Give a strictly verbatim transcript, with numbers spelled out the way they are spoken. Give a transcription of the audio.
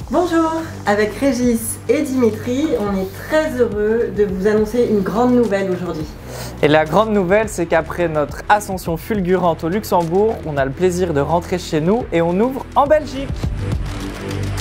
Bonjour, avec Régis et Dimitri, on est très heureux de vous annoncer une grande nouvelle aujourd'hui. Et la grande nouvelle, c'est qu'après notre ascension fulgurante au Luxembourg, on a le plaisir de rentrer chez nous et on ouvre en Belgique.